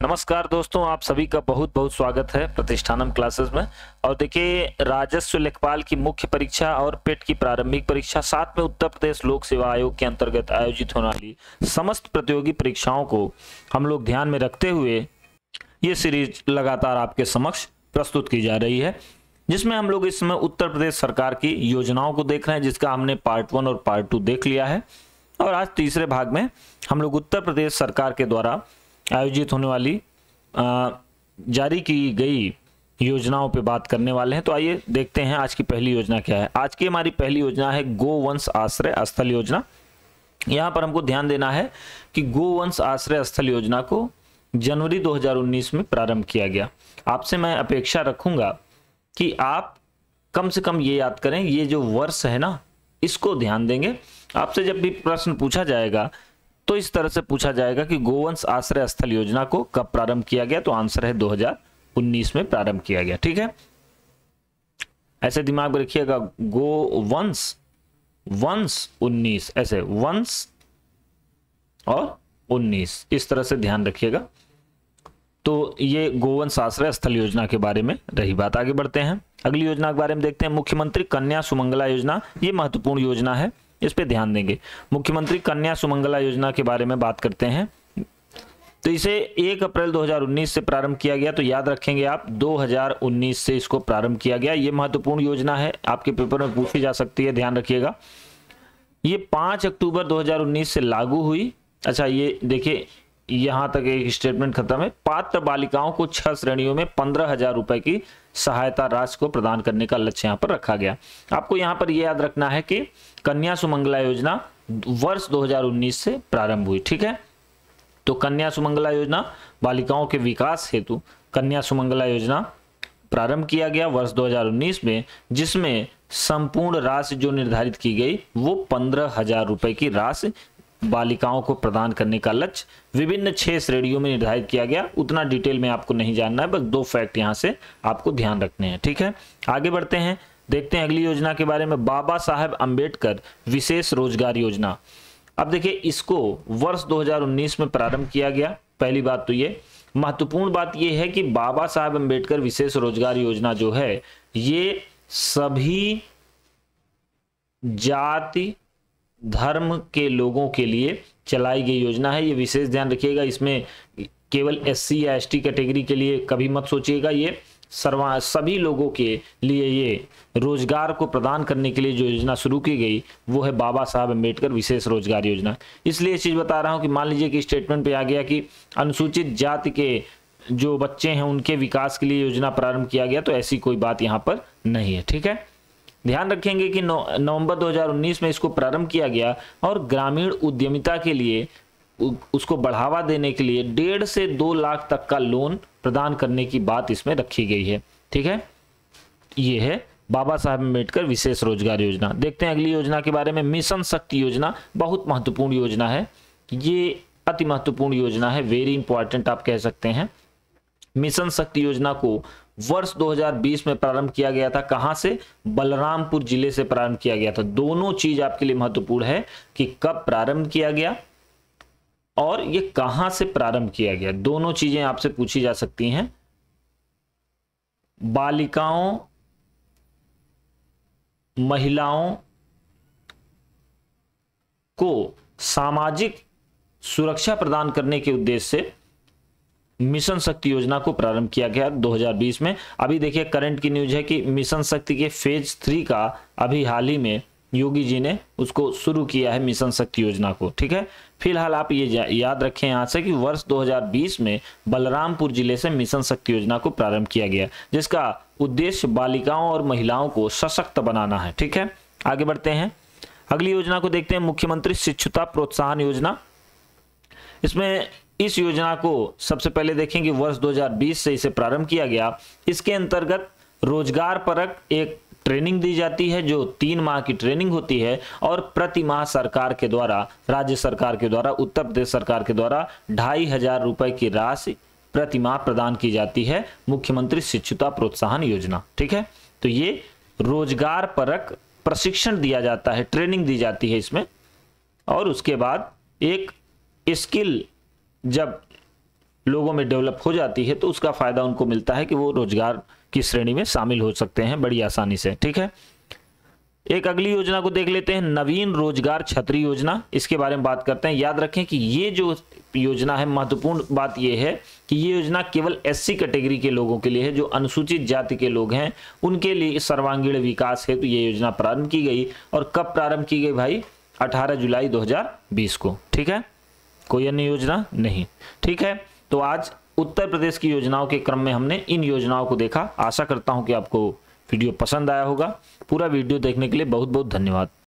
नमस्कार दोस्तों, आप सभी का बहुत बहुत स्वागत है प्रतिष्ठानम क्लासेस में। और देखिए, राजस्व लेखपाल की मुख्य परीक्षा और पेट की प्रारंभिक परीक्षा, साथ में उत्तर प्रदेश लोक सेवा आयोग के अंतर्गत आयोजित होने वाली समस्त प्रतियोगी परीक्षाओं को हम लोग ध्यान में रखते हुए ये सीरीज लगातार आपके समक्ष प्रस्तुत की जा रही है, जिसमें हम लोग इस समय उत्तर प्रदेश सरकार की योजनाओं को देख रहे हैं, जिसका हमने पार्ट 1 और पार्ट 2 देख लिया है। और आज तीसरे भाग में हम लोग उत्तर प्रदेश सरकार के द्वारा आयोजित होने वाली जारी की गई योजनाओं पे बात करने वाले हैं। तो आइए देखते हैं आज की पहली योजना क्या है। आज की हमारी पहली योजना है गोवंश आश्रय स्थल योजना। यहाँ पर हमको ध्यान देना है कि गोवंश आश्रय स्थल योजना को जनवरी 2019 में प्रारंभ किया गया। आपसे मैं अपेक्षा रखूंगा कि आप कम से कम ये याद करें, ये जो वर्ष है ना, इसको ध्यान देंगे। आपसे जब भी प्रश्न पूछा जाएगा तो इस तरह से पूछा जाएगा कि गोवंश आश्रय स्थल योजना को कब प्रारंभ किया गया, तो आंसर है 2019 में प्रारंभ किया गया। ठीक है, ऐसे दिमाग में रखिएगा, गोवंश वंश 19, ऐसे वंश और 19, इस तरह से ध्यान रखिएगा। तो ये गोवंश आश्रय स्थल योजना के बारे में रही बात। आगे बढ़ते हैं, अगली योजना के बारे में देखते हैं। मुख्यमंत्री कन्या सुमंगला योजना, ये महत्वपूर्ण योजना है, इस पे ध्यान देंगे। मुख्यमंत्री कन्या सुमंगला योजना के बारे में बात करते हैं। तो इसे 1 अप्रैल 2019 से प्रारंभ किया गया। तो याद रखेंगे आप, 2019 से इसको प्रारंभ किया गया। ये महत्वपूर्ण योजना है, आपके पेपर में पूछी जा सकती है, ध्यान रखिएगा। ये 5 अक्टूबर 2019 से लागू हुई। अच्छा, ये देखिए, यहां तक एक स्टेटमेंट खत्म है। पात्र बालिकाओं को 6 श्रेणियों में 15,000 रुपए की सहायता राशि को प्रदान करने का लक्ष्य यहां पर रखा गया। आपको यहां पर यह याद रखना है कि कन्या सुमंगला योजना वर्ष 2019 से प्रारंभ हुई। ठीक है, तो कन्या सुमंगला योजना, बालिकाओं के विकास हेतु कन्या सुमंगला योजना प्रारंभ किया गया वर्ष 2019 में, जिसमें संपूर्ण राशि जो निर्धारित की गई वो 15,000 रुपए की राशि बालिकाओं को प्रदान करने का लक्ष्य विभिन्न 6 श्रेणियों में निर्धारित किया गया। उतना डिटेल में आपको नहीं जानना है, बस 2 फैक्ट यहां से आपको ध्यान रखने हैं। ठीक है, आगे बढ़ते हैं, देखते हैं अगली योजना के बारे में। बाबा साहेब अंबेडकर विशेष रोजगार योजना। अब देखिए, इसको वर्ष 2019 में प्रारंभ किया गया। पहली बात तो ये महत्वपूर्ण बात यह है कि बाबा साहेब अंबेडकर विशेष रोजगार योजना जो है, ये सभी जाति धर्म के लोगों के लिए चलाई गई योजना है। ये विशेष ध्यान रखिएगा, इसमें केवल SC या ST कैटेगरी के लिए कभी मत सोचिएगा। ये सभी लोगों के लिए ये रोजगार को प्रदान करने के लिए जो योजना शुरू की गई वो है बाबा साहब अम्बेडकर विशेष रोजगार योजना। इसलिए ये चीज बता रहा हूं कि मान लीजिए कि स्टेटमेंट पे आ गया कि अनुसूचित जाति के जो बच्चे हैं उनके विकास के लिए योजना प्रारंभ किया गया, तो ऐसी कोई बात यहाँ पर नहीं है। ठीक है, ध्यान रखेंगे कि नवंबर 2019 में इसको प्रारंभ किया गया और ग्रामीण उद्यमिता के लिए उसको बढ़ावा देने के लिए 1.5 से 2 लाख तक का लोन प्रदान करने की बात इसमें रखी गई है। ठीक है, ये है बाबा साहब अम्बेडकर विशेष रोजगार योजना। देखते हैं अगली योजना के बारे में। मिशन शक्ति योजना बहुत महत्वपूर्ण योजना है, ये अति महत्वपूर्ण योजना है, वेरी इंपॉर्टेंट आप कह सकते हैं। मिशन शक्ति योजना को वर्ष 2020 में प्रारंभ किया गया था। कहां से? बलरामपुर जिले से प्रारंभ किया गया था। दोनों चीज आपके लिए महत्वपूर्ण है कि कब प्रारंभ किया गया और ये कहां से प्रारंभ किया गया, दोनों चीजें आपसे पूछी जा सकती हैं। बालिकाओं महिलाओं को सामाजिक सुरक्षा प्रदान करने के उद्देश्य से मिशन शक्ति योजना को प्रारंभ किया गया 2020 में। अभी देखिए, करंट की न्यूज है कि मिशन शक्ति के फेज 3 का अभी हाल ही में योगी जी ने उसको शुरू किया है, मिशन शक्ति योजना को। ठीक है, फिलहाल आप ये याद रखें यहां से कि वर्ष 2020 में बलरामपुर जिले से मिशन शक्ति योजना को प्रारंभ किया गया, जिसका उद्देश्य बालिकाओं और महिलाओं को सशक्त बनाना है। ठीक है, आगे बढ़ते हैं, अगली योजना को देखते हैं। मुख्यमंत्री शिक्षुता प्रोत्साहन योजना। इसमें इस योजना को सबसे पहले देखेंगे वर्ष 2020 से इसे प्रारंभ किया गया। इसके अंतर्गत रोजगार परक एक ट्रेनिंग दी जाती है, जो 3 माह की ट्रेनिंग होती है और प्रति माह सरकार के द्वारा, राज्य सरकार के द्वारा, उत्तर प्रदेश सरकार के द्वारा 2,500 रुपए की राशि प्रति माह प्रदान की जाती है। मुख्यमंत्री शिक्षुता प्रोत्साहन योजना। ठीक है, तो ये रोजगार परक प्रशिक्षण दिया जाता है, ट्रेनिंग दी जाती है इसमें, और उसके बाद एक स्किल जब लोगों में डेवलप हो जाती है तो उसका फायदा उनको मिलता है कि वो रोजगार की श्रेणी में शामिल हो सकते हैं बड़ी आसानी से। ठीक है, एक अगली योजना को देख लेते हैं, नवीन रोजगार छतरी योजना। इसके बारे में बात करते हैं। याद रखें कि ये जो योजना है, महत्वपूर्ण बात ये है कि ये योजना केवल एससी कैटेगरी के लोगों के लिए है, जो अनुसूचित जाति के लोग हैं उनके लिए सर्वांगीण विकास हेतु ये योजना प्रारंभ की गई। और कब प्रारंभ की गई भाई? 18 जुलाई 2020 को। ठीक है, कोई अन्य योजना नहीं। ठीक है, तो आज उत्तर प्रदेश की योजनाओं के क्रम में हमने इन योजनाओं को देखा। आशा करता हूं कि आपको वीडियो पसंद आया होगा। पूरा वीडियो देखने के लिए बहुत बहुत धन्यवाद।